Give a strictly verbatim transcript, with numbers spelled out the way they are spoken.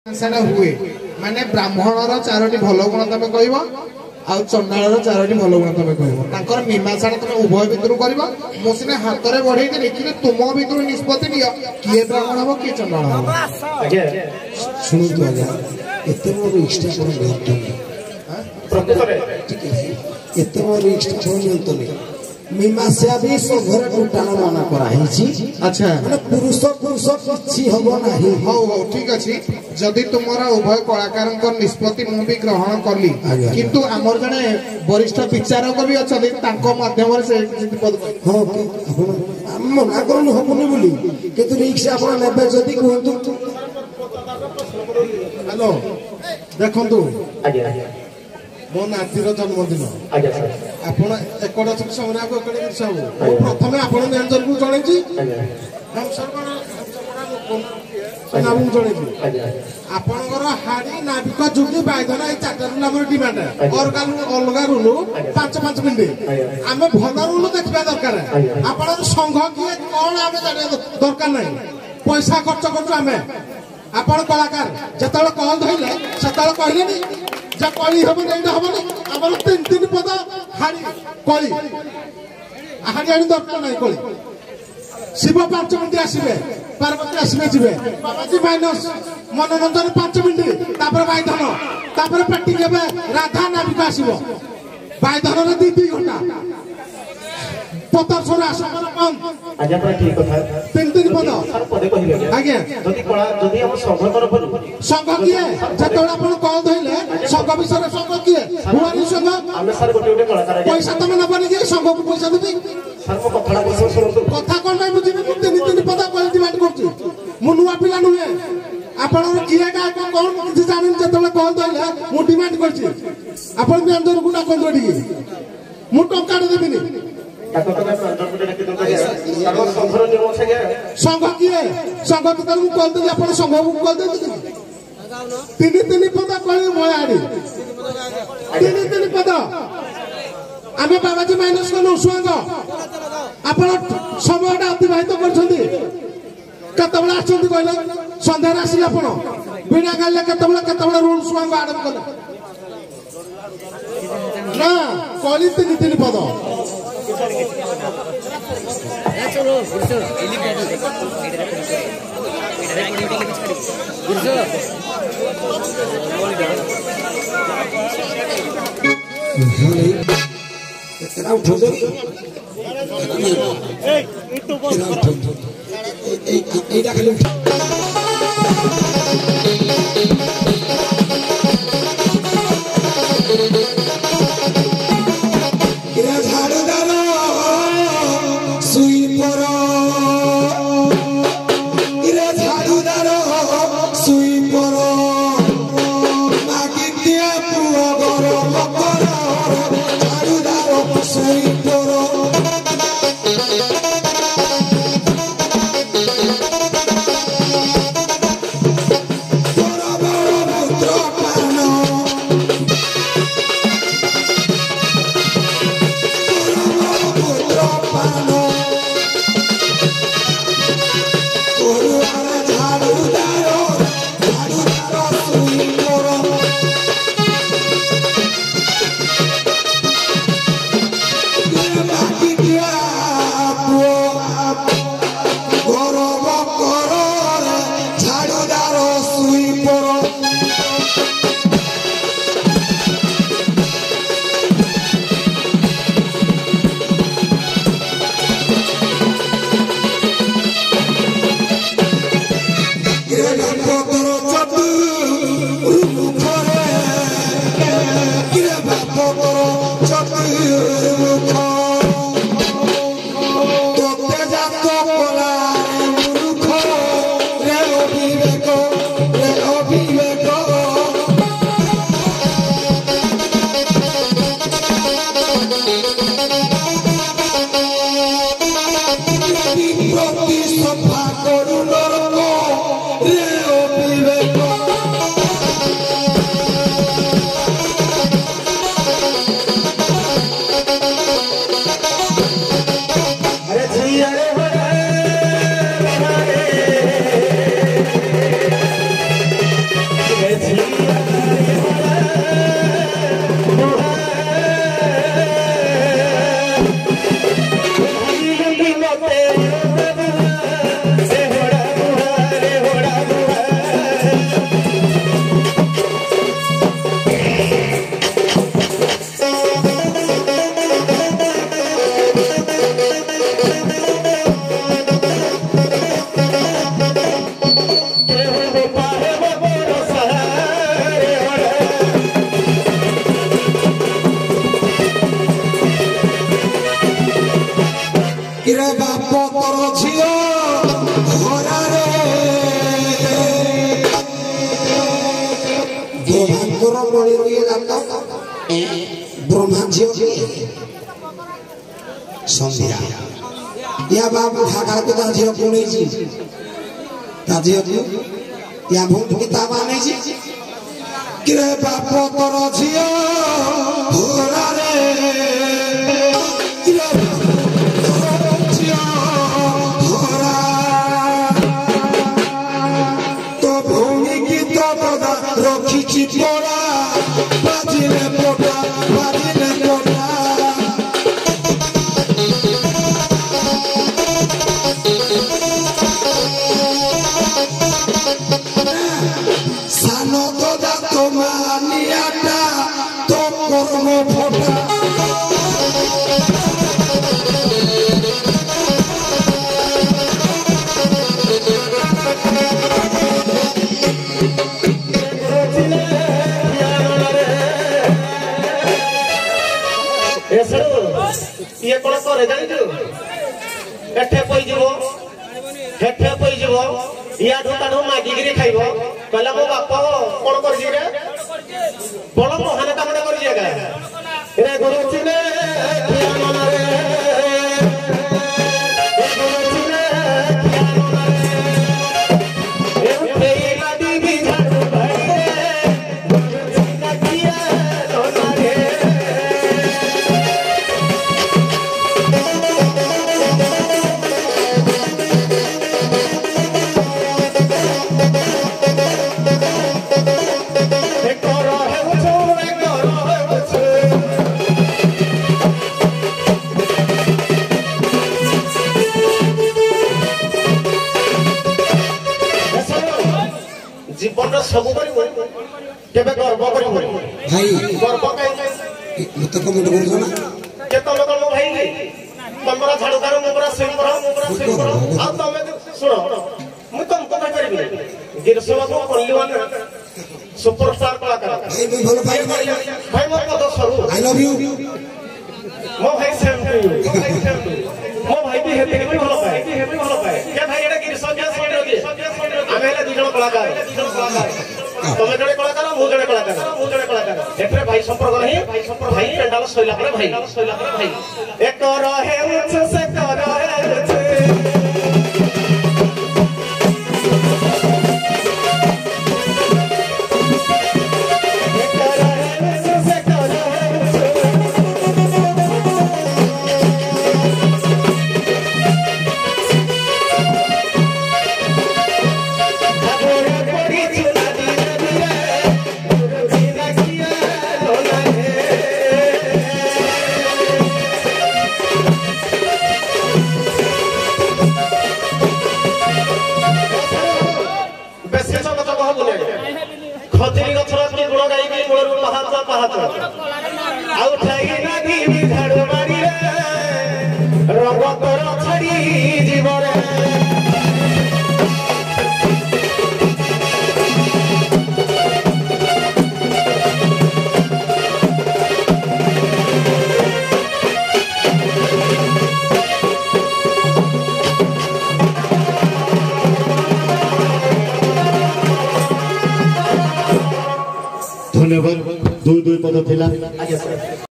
सेना हुए माने ब्राह्मणर चारोटी भल गुण तुम कह आ चंडाल चारोटी भल गुण तुम कह मीमांसा तुम उभय भितर कर मुझे हाथ में बढ़े कि तुम भितर निष्पत्ति नियो किए ब्राह्मण हम किए चंडाल हम शुणु आज्ञा एत मोर इष्टा एत मोर इष्टा नियंतनी मीमांसा भी घर टोटाल मना कराई। अच्छा माने पुरुष पुरुष किछि हबो नाही। हो हो ठीक अछि जदि तुमरा उभय कलाकार निष्पत्ति मु भी ग्रहण कली किंतु हमर जने वरिष्ठ विचारक भी अछि तांको माध्यम से पद हो हम मना करनु हबोनी बोली किंतु रिक्शा आपण नेबे जदि कहंतु हेलो देखंतु आज्ञा मो नातीर जन्मदिन आपण एकड़ समय को एकड़ सब प्रथम आपण मैनेजर को जणैछि हम सरकार नाम जणैछि आपनकर हाडी नाविक जुगी बायदना ए चाटर नाम डिमांड और काल अलगा रुलु पाँच पाँच मिनिट आमे भल रुलु देखबा दरकार आपण संघ किए कोन आमे जाने दरकार नै पैसा खर्च करछु आमे आपण कलाकार जतळ कॉल धइले सतळ कहलेनी जा कली हम नहीं हम हमर तीन तीन पद हाड़ी कली हाड़ी आनी दरकार नहीं कली शिव पांच मिनिट आसबे पार्वती आसबे जीवे बाबाजी माइनस मनोरंजन पांच मिनिट तापर बायधन तापर पेटी केबे राधा नाविक आसीबो बायधन रे दी दी घंटा पतर छोरा समर कम आज्ञा पर ठीक कथा तीन तीन पद सर पदे कहिबे आज्ञा जदी कोला जदी हम संघ तरफ संघ किए जतोला आपण कॉल धइले संघ विषय संघ किए हुआनी संघ हम सर गोटे गोटे कलाकार पैसा तमे नबनी कि संघ को पैसा देबी सर को कथाला को सुनतो कथा कोन नै बुझिबे मु तीन तीन पद कोन डिमांड करछि मु नुवा पिला नुहे आपण किए का कोन किछि जानिन जतोला कॉल धइले मु डिमांड करछि आपण भी अंदर गुना कोन जोडी मु टंका देबिनी संघ किए संघ तो कल दे आप संघ को कल दे तीन तीन पद कल मयाड़ी तीन तीन पद आम बाबाजी माइनस कलु सुआंग आप समय अतिबाहित करते कहले सन्धार आसिले आप बिना गाले के रूल सुआंग आरम्भ कले ना कली तीन तीन पद चलो ବ୍ରହ୍ମାଙ୍କର ବଳିରୁ ଇଏ ଜାତ ବ୍ରହ୍ମା ଝିଅ ସନ୍ଧ୍ୟା या बाप ढाका को ता झियो कोणी जी ता झियो या भूत किताब आने जी किरे बाप तोर झियो भोरा रे किरे तोर झियो भोरा तो भूमि की तो बदा रखी ची पोरा बाजिले पोटा बाजिले पोटा सानो तो दा तो मानियाटा तो कर्म फोटा ये कौन करे जानिछु एठे पई जीवो हेठे पई जीवो या ढोकानो मागी गिरी खाइबो कहला मो बाप कोन कर जी रे बड़ महान काम कर जी गा रे गुरु चिने ध्यान रे ए गुरु चिने ध्यान रे ए फेई लाडी भी झाड़ू भाई रे गुरु चिना किया लोना रे जीवन सब केबे गर्व करिबो भाई गर्व काई मत कमेंट करछो ना के तमे कोन भाई तमरा झाड़ूदार मोबरा सिंबर मोबरा सिंबर आ तमे सुनो मु तुमको भाई करबी गिरसवा को पल्लीवान सुपरस्टार कलाकार भाई मैं भलो भाई भाई मो पद सरू आई लव यू मो भाई सेम टू यू मो भाई भी हेते भी भलो पाए हेते भलो पाए के भाई एटा गिरसवा के सुन रगे आमे हेला दु जण कलाकार दु जण कलाकार तमे जणे कलाकार मु जणे कलाकार मु जणे कलाकार एथरे भाई संपर्क नहीं भाई संपर्क भाई पेंडाल सोइला पर भाई सोइला पर भाई एक रहे उच्च से कर रहे उच्च खजरी गछर की गुण गाई की मूलरू पहाच पहाच आउ ठाई नागी भी झाड़ू मारी रे रंग तोर छाड़ी जीव रे धन्यवाद दुई दुई पद थिला।